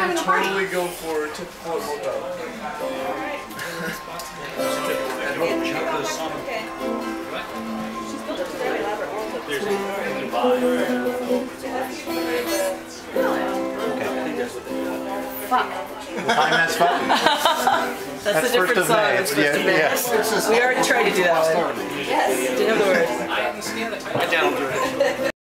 having a party. Totally go for typical hotel. Fuck. Time that's fun. That's a different song. It's yes. We already tried to do that one. Yes. Didn't have the words. I downloaded it.